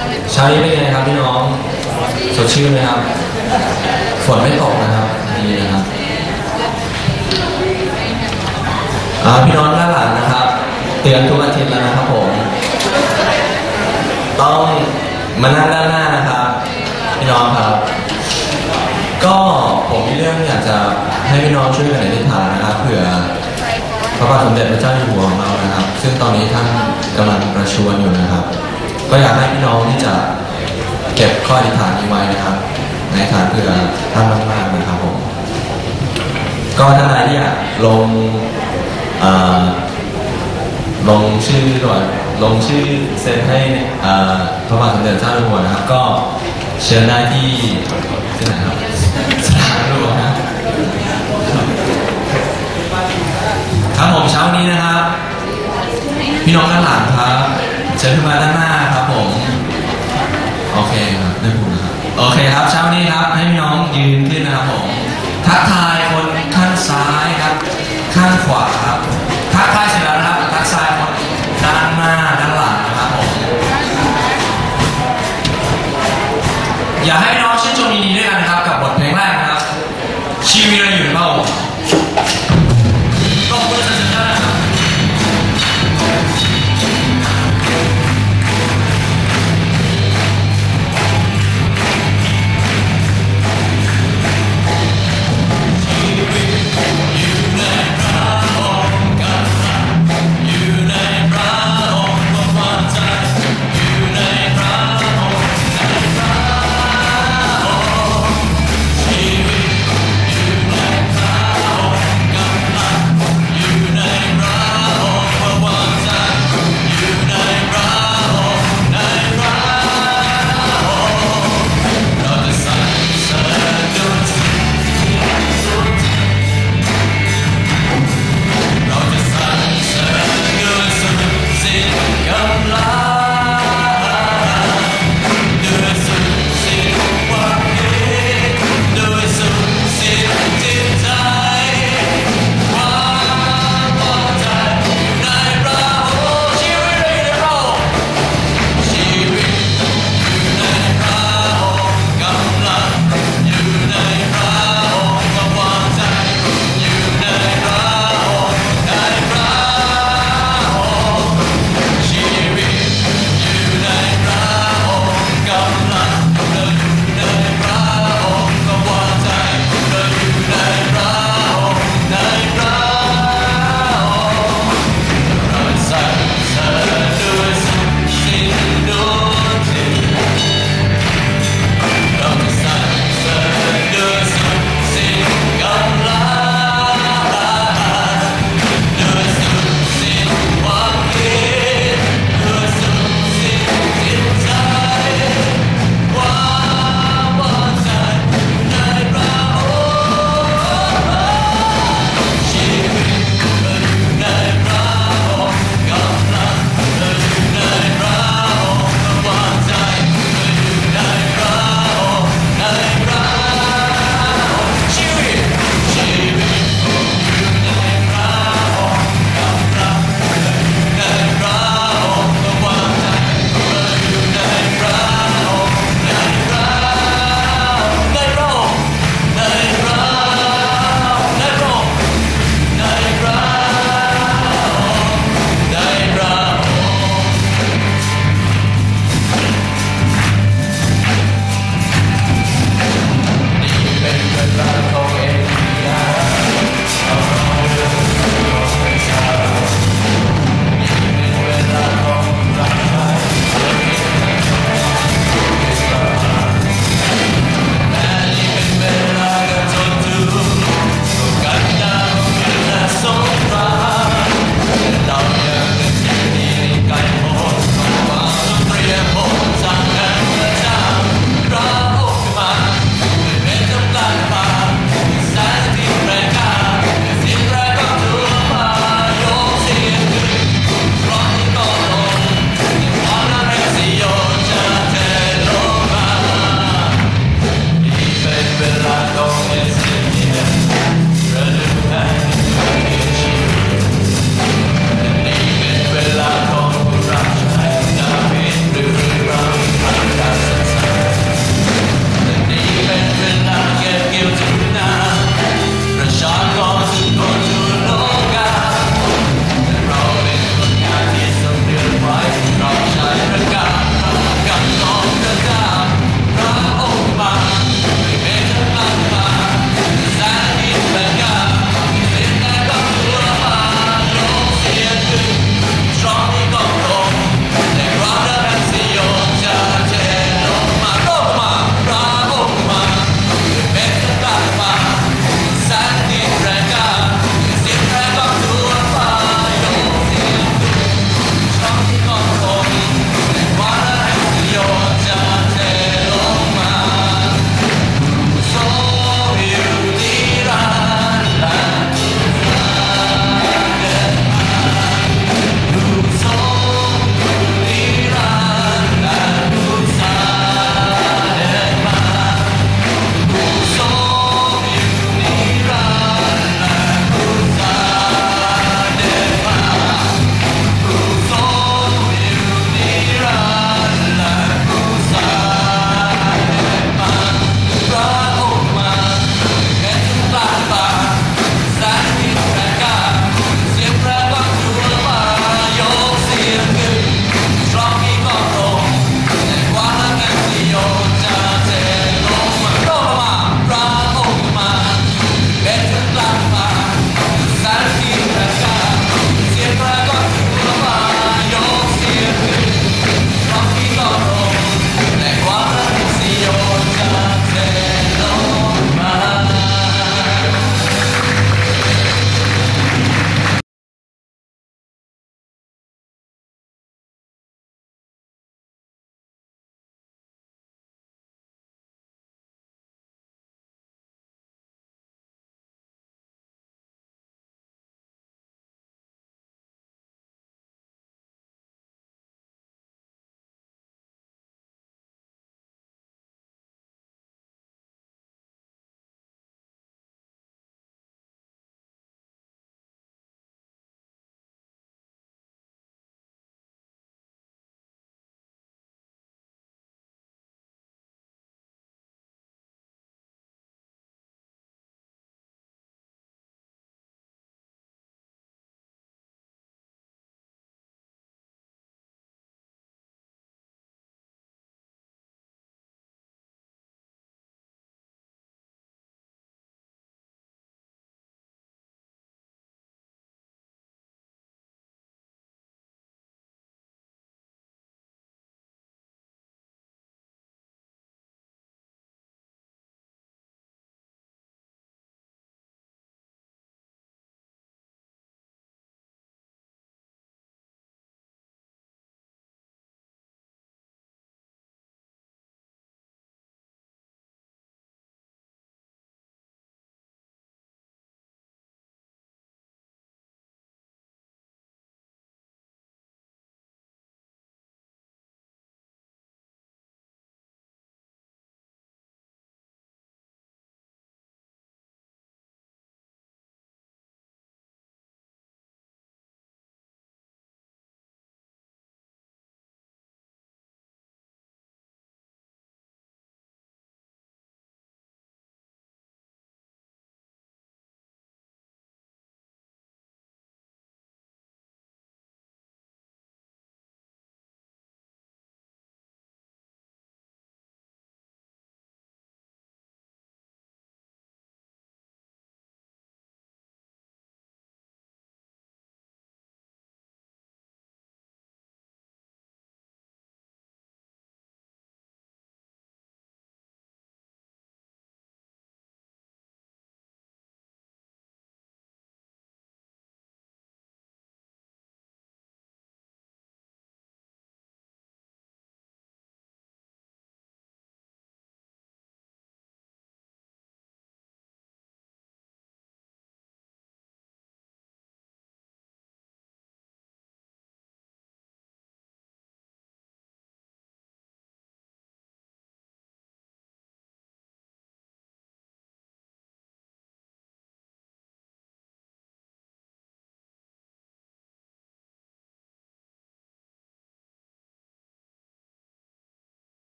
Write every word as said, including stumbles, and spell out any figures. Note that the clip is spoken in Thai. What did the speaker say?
เช้านี้เป็นไงครับพี่น้องสดชื่นไหมครับฝนไม่ตกนะครับดีนะครับพี่น้องด้านหลังนะครับเตือนทุกอาทิตย์แล้วนะครับผมต้องมานั่งด้านหน้านะครับพี่น้องครับก็ผมมีเรื่องอยากจะให้พี่น้องช่วยกันอธิษฐานนะครับเผื่อพระบาทสมเด็จพระเจ้าอยู่หัวของเรานะครับซึ่งตอนนี้ท่านกำลังประชวรอยู่นะครับก็อยากให้พี่น้องที่จะเก็บข้ออธิษฐานนี้ไว้นะครับในฐานเผื่อท่านมากๆนะครับผมก็ท่านใดที่อยากลงลงชื่อก่อนลงชื่อเซ็นให้พระบาทสมเด็จเจ้าอยู่หัวนะครับก็เชิญได้ที่ที่ไหนครับสถานหลวงนะครับครับผมเช้านี้นะครับพี่น้องด้านหลังครับเชิญขึ้นมาด้านหน้าครับผมโอเคครับได้พูดนะครับโอเคครับเช้านี้ครับให้พี่น้องยืนขึ้นนะครับผมทักทายคนข้างซ้ายครับข้างขวาครับทักทายเสร็จแล้วนะครับทักทายคนด้านหน้าด้านหลังนะครับผมอย่าให้น้องชื่นชมยินดีด้วยกันนะครับกับบทเพลงแรกนะครับชีวิตเราอยู่ในเป้า